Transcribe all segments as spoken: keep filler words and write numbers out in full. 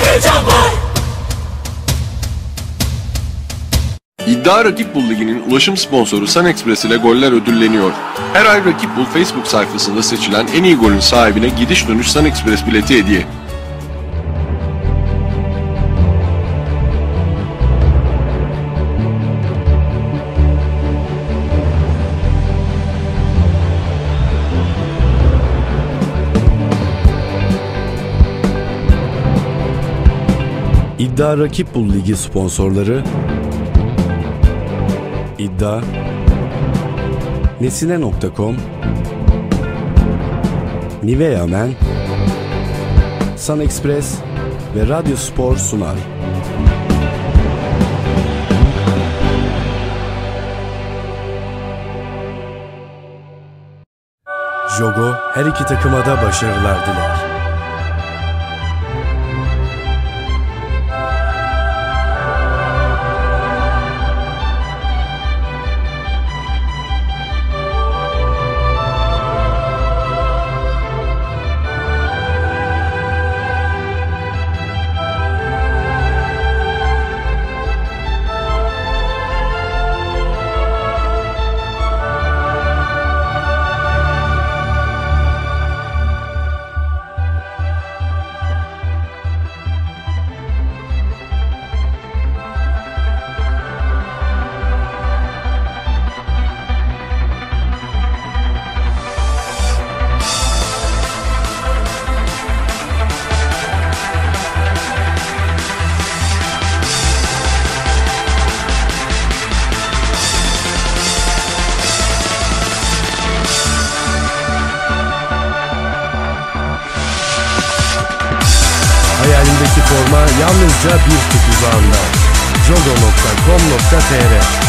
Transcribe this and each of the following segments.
heyecan var. İddia Rakip Bul Ligi'nin ulaşım sponsoru SunExpress ile goller ödülleniyor. Her ay Rakip Bul Facebook sayfasında seçilen en iyi golün sahibine gidiş dönüş SunExpress bileti hediye. İddia Rakip Bul Ligi sponsorları İddia, Nesine nokta com, Nivea Men, SunExpress ve Radyo Spor sunar. Jogo her iki takıma da başarılar diler. Hayalindeki forma yalnızca bir tık uzağında. jogo nokta com nokta tr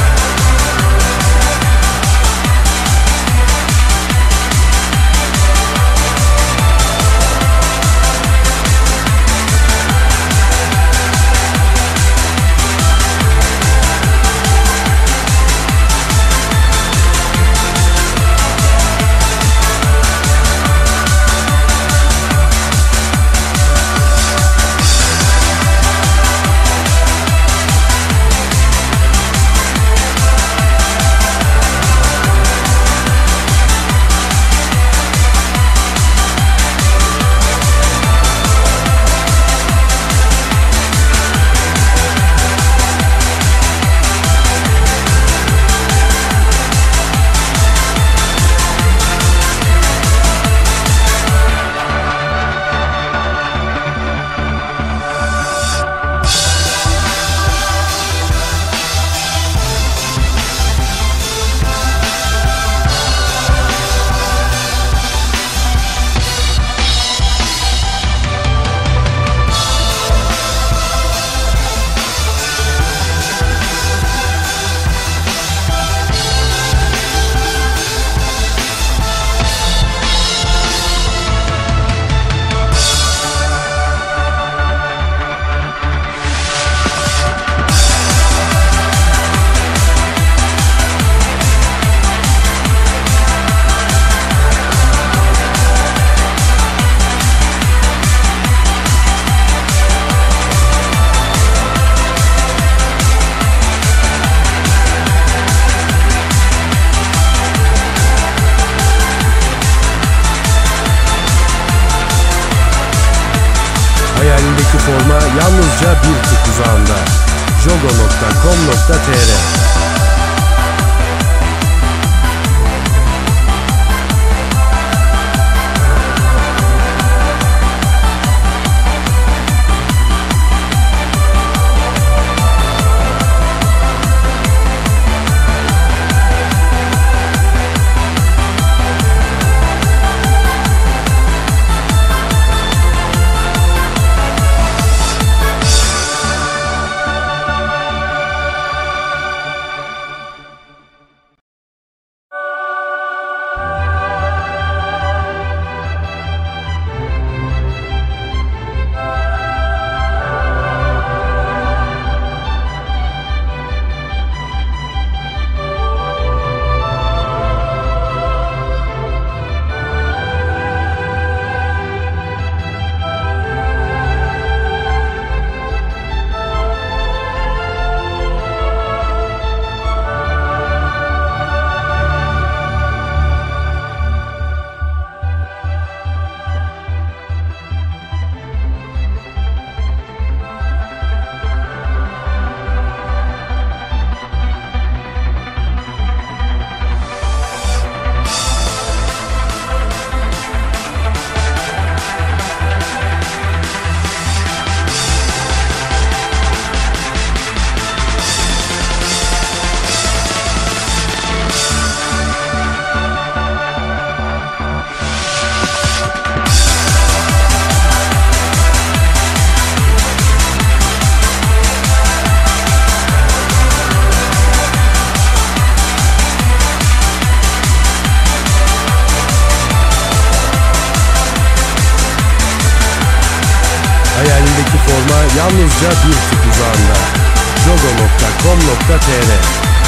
Hayalindeki forma yalnızca bir tık uzağında. jogo nokta com nokta tr Hayalindeki forma yalnızca bir tık uzağında. jogo nokta com nokta tr